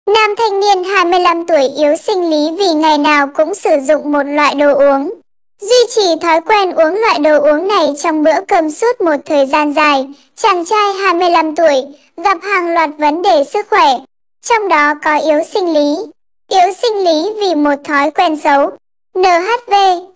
Nam thanh niên 25 tuổi yếu sinh lý vì ngày nào cũng sử dụng một loại đồ uống. Duy trì thói quen uống loại đồ uống này trong bữa cơm suốt một thời gian dài, chàng trai 25 tuổi gặp hàng loạt vấn đề sức khỏe, trong đó có yếu sinh lý. Yếu sinh lý vì một thói quen xấu. NHV,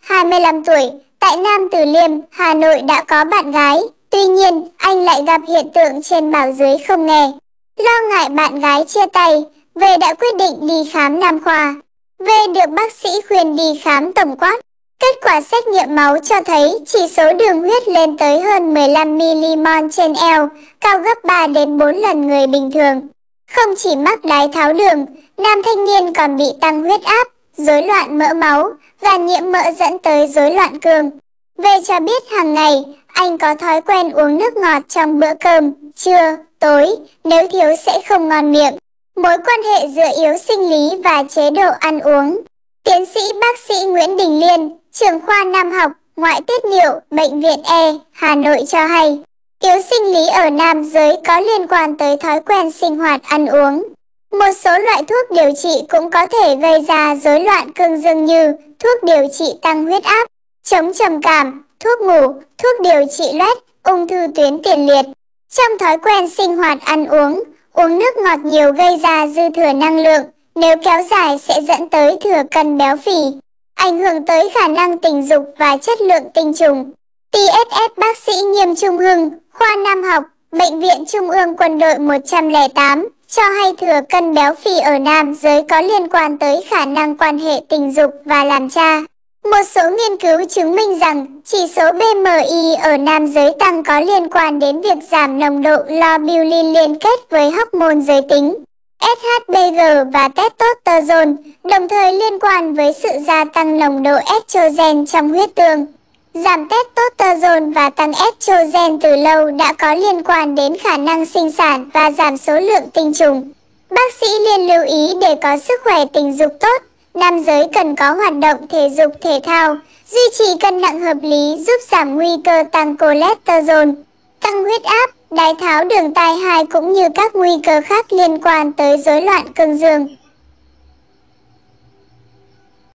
25 tuổi, tại Nam Từ Liêm, Hà Nội đã có bạn gái, tuy nhiên anh lại gặp hiện tượng trên bảo dưới không nghe. Lo ngại bạn gái chia tay, V đã quyết định đi khám nam khoa. V được bác sĩ khuyên đi khám tổng quát. Kết quả xét nghiệm máu cho thấy chỉ số đường huyết lên tới hơn 15 mmol trên eo, cao gấp 3 đến 4 lần người bình thường. Không chỉ mắc đái tháo đường, nam thanh niên còn bị tăng huyết áp, rối loạn mỡ máu và nhiễm mỡ dẫn tới rối loạn cương. V cho biết hàng ngày anh có thói quen uống nước ngọt trong bữa cơm, trưa, tối, nếu thiếu sẽ không ngon miệng. Mối quan hệ giữa yếu sinh lý và chế độ ăn uống. Tiến sĩ bác sĩ Nguyễn Đình Liên, trưởng khoa nam học, ngoại tiết niệu, Bệnh viện E, Hà Nội cho hay, yếu sinh lý ở nam giới có liên quan tới thói quen sinh hoạt ăn uống. Một số loại thuốc điều trị cũng có thể gây ra rối loạn cương dương như thuốc điều trị tăng huyết áp, chống trầm cảm, thuốc ngủ, thuốc điều trị loét, ung thư tuyến tiền liệt. Trong thói quen sinh hoạt ăn uống, uống nước ngọt nhiều gây ra dư thừa năng lượng, nếu kéo dài sẽ dẫn tới thừa cân béo phì, ảnh hưởng tới khả năng tình dục và chất lượng tinh trùng. TSS bác sĩ Nghiêm Trung Hưng, khoa nam học, Bệnh viện Trung ương Quân đội 108, cho hay thừa cân béo phì ở nam giới có liên quan tới khả năng quan hệ tình dục và làm cha. Một số nghiên cứu chứng minh rằng chỉ số BMI ở nam giới tăng có liên quan đến việc giảm nồng độ globulin liên kết với hormone giới tính, SHBG và testosterone, đồng thời liên quan với sự gia tăng nồng độ estrogen trong huyết tương. Giảm testosterone và tăng estrogen từ lâu đã có liên quan đến khả năng sinh sản và giảm số lượng tinh trùng. Bác sĩ Liên lưu ý để có sức khỏe tình dục tốt, nam giới cần có hoạt động thể dục thể thao, duy trì cân nặng hợp lý giúp giảm nguy cơ tăng cholesterol, tăng huyết áp, đái tháo đường type 2 cũng như các nguy cơ khác liên quan tới rối loạn cương dương.